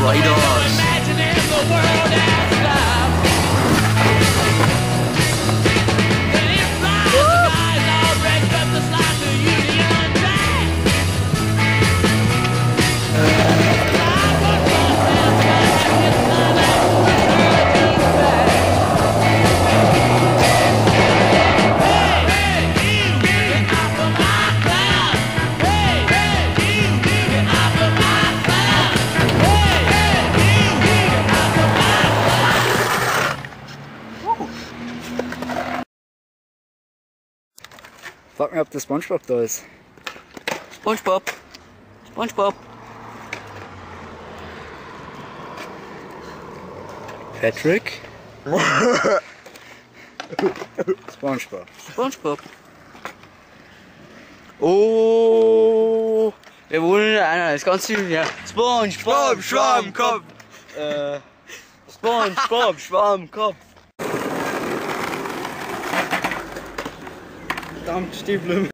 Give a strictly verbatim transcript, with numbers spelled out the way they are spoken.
Spiders. Frag mich, ob der SpongeBob da ist. SpongeBob. SpongeBob. Patrick. SpongeBob. SpongeBob. Oh, wir wohnen in einer, ist ganz süß, ja. SpongeBob, Schwammkopf. Äh, SpongeBob, Schwammkopf. Verdammt, Stiefel.